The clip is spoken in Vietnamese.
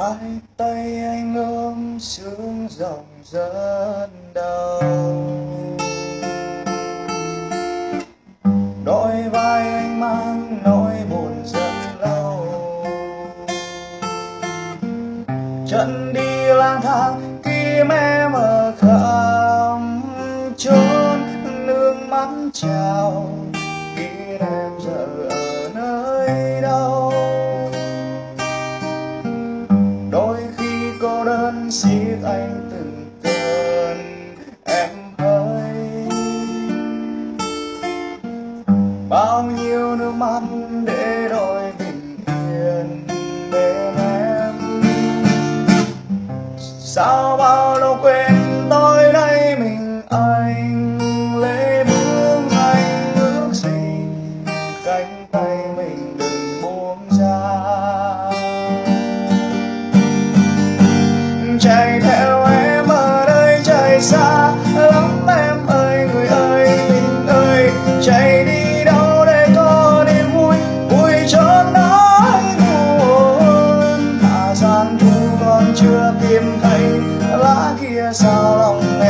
hai tay anh ôm sương rộng rất đau, đôi vai anh mang nỗi buồn rất lâu. Chân đi lang thang tìm em ở khắp chốn, nước mắt trào biết em giờ ở nơi đâu. Đôi khi cô đơn xiết anh từng cơn em hỡi, bao nhiêu nước mắt để đổi bình yên bên em. Sao bao lâu quên tôi đây mình anh, lệ buông anh ước gì cánh tay mình đừng buông ra. Chạy theo em ở nơi trời xa lắm em ơi, người ơi tình ơi, chạy đi đâu để có niềm vui, vui chốn nỗi buồn. Hạ gian thu còn chưa tìm thấy lá kia sao lòng